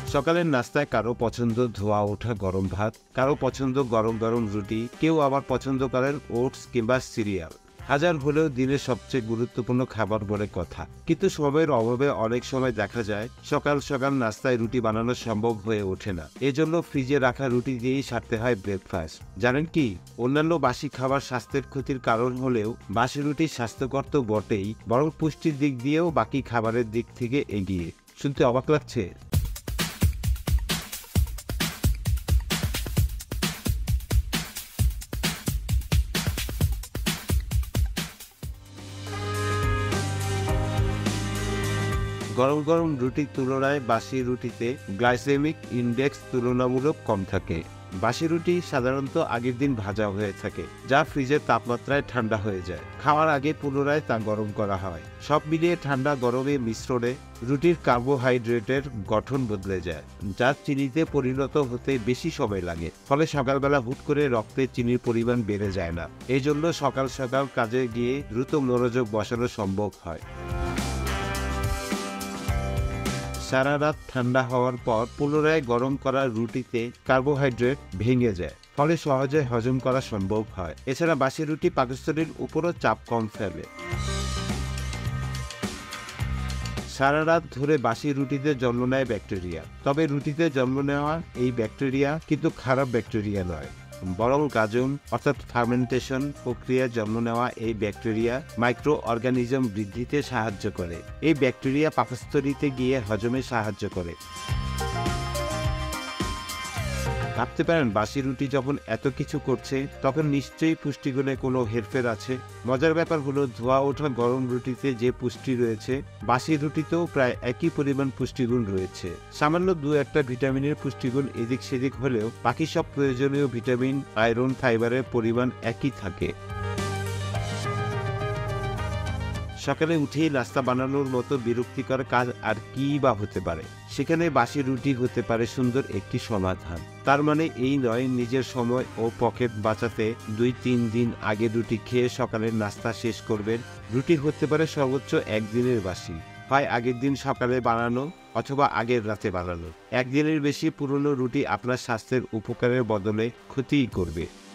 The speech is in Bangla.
সকালের নাস্তায় কারো পছন্দ ধোয়া ওঠা গরম ভাত, কারো পছন্দ গরম গরম রুটি, কেউ আবার পছন্দ করেন ওটস কিংবা সিরিয়াল। হাজার হলেও দিনের সবচেয়ে গুরুত্বপূর্ণ খাবার বলে কথা, কিন্তু সময়ের অভাবে অনেক সময় দেখা যায় সকাল সকাল নাস্তায় রুটি বানানো সম্ভব হয়ে ওঠে না। এজন্য ফ্রিজে রাখা রুটি দিয়েই সারতে হয় ব্রেকফাস্ট। জানেন কি, অন্যান্য বাসি খাবার স্বাস্থ্যের ক্ষতির কারণ হলেও বাসি রুটি স্বাস্থ্যকর তো বটেই, বরং পুষ্টির দিক দিয়েও বাকি খাবারের দিক থেকে এগিয়ে। শুনতে অবাক লাগছে? গরম গরম রুটির তুলনায় বাসি রুটিতে গ্লাইসেমিক ইনডেক্স তুলনামূলক কম থাকে। বাসি রুটি সাধারণত আগের দিন ভাজা হয়ে থাকে, যা ফ্রিজের তাপমাত্রায় ঠান্ডা হয়ে যায়। খাওয়ার আগে পুনরায় তা গরম করা হয়। সব মিলিয়ে ঠান্ডা গরমে মিশ্রণে রুটির কার্বোহাইড্রেটের গঠন বদলে যায়, যা চিনিতে পরিণত হতে বেশি সময় লাগে। ফলে সকালবেলা হুট করে রক্তে চিনির পরিমাণ বেড়ে যায় না। এই জন্য সকাল সকাল কাজে গিয়ে দ্রুত মনোযোগ বসানো সম্ভব হয়। সারা রাত ঠান্ডা হওয়ার পর পুনরায় গরম করা রুটিতে কার্বোহাইড্রেট ভেঙে যায়, ফলে সহজে হজম করা সম্ভব হয়। এছাড়া বাসি রুটি পাকস্থলীর উপরও চাপ কম ফেলে। সারা রাত ধরে বাসি রুটিতে জন্ম নেয় ব্যাকটেরিয়া। তবে রুটিতে জন্ম নেওয়া এই ব্যাকটেরিয়া কিন্তু খারাপ ব্যাকটেরিয়া নয়, বরং গাজন অর্থাৎ ফার্মেন্টেশন প্রক্রিয়ায় জন্ম নেওয়া এই ব্যাকটেরিয়া মাইক্রো অর্গানিজম বৃদ্ধিতে সাহায্য করে। এই ব্যাকটেরিয়া পাকস্থলীতে গিয়ে হজমে সাহায্য করে। ভাবতে পারেন, বাসি রুটি যখন এত কিছু করছে তখন নিশ্চয়ই পুষ্টিগুণে কোনো হেরফের আছে। মজার ব্যাপার হলো, ধোয়া ওঠা গরম রুটিতে যে পুষ্টি রয়েছে, বাসি রুটিতেও প্রায় একই পরিমাণ পুষ্টিগুণ রয়েছে। সামান্য দু একটা ভিটামিনের পুষ্টিগুণ এদিক সেদিক হলেও বাকি সব প্রয়োজনীয় ভিটামিন, আয়রন, ফাইবারের পরিমাণ একই থাকে। সকালে উঠেই নাস্তা বানানোর মতো বিরক্তিকর কাজ আর কি বা হতে পারে? সেখানে বাসি রুটি হতে পারে সুন্দর একটি সমাধান। তার মানে এই নয় নিজের সময় ও পকেট বাঁচাতে 2-3 দিন আগে রুটি খেয়ে সকালের নাস্তা শেষ করবেন। রুটি হতে পারে সর্বোচ্চ একদিনের বাসি, হয় আগের দিন সকালে বানানো অথবা আগের রাতে বানানো। একদিনের বেশি পুরনো রুটি আপনার স্বাস্থ্যের উপকারের বদলে ক্ষতিই করবে।